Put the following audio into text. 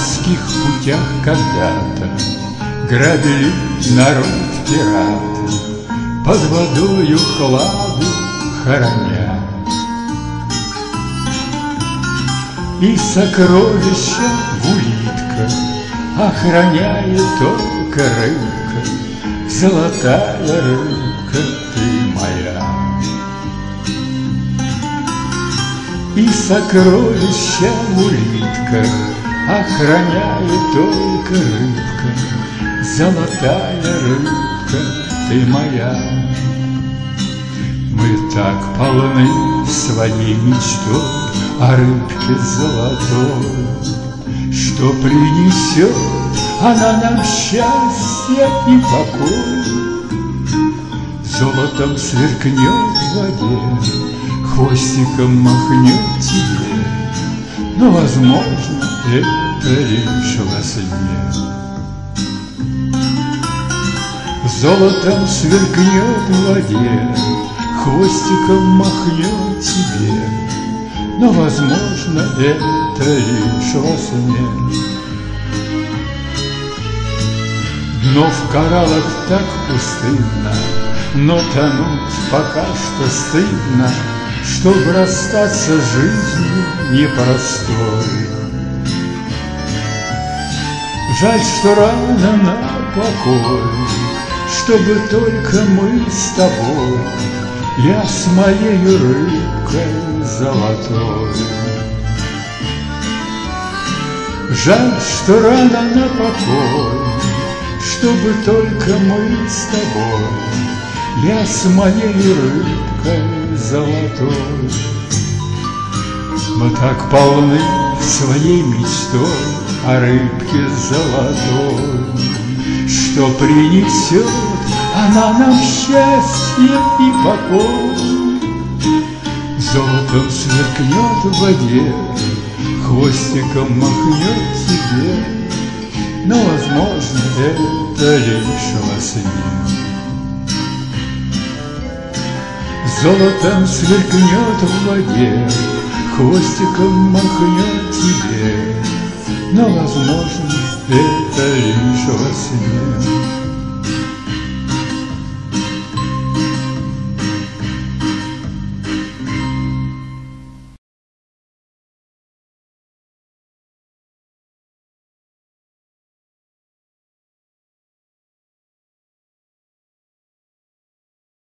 морских путях когда-то грабили народ пираты, под водою хладу хороня. И сокровища в улитках охраняет только рыбка, золотая рыбка ты моя. И сокровища в улитках охраняет только рыбка, золотая рыбка ты моя. Мы так полны своей мечтой о рыбке золотой, что принесет она нам счастье и покой. Золотом сверкнет в воде, хвостиком махнет тебе, но, возможно, это лишь во сне. Золотом сверкнет в воде, хвостиком махнет тебе, но, возможно, это лишь во сне. Дно в кораллах так пустынно, но тонуть пока что стыдно, чтоб расстаться с жизнью непростой. Жаль, что рано на покой, чтобы только мы с тобой, я с моей рыбкой золотой. Жаль, что рано на покой, чтобы только мы с тобой, я с моей рыбкой золотой. Мы так полны своей мечтой о рыбке золотой, что принесет она нам счастье и покой. Золотом сверкнет в воде, хвостиком махнет тебе, но, возможно, это лишь во сне. Золотом сверкнет в воде, хвостиком махнет тебе, но, возможно, это лишь во сне.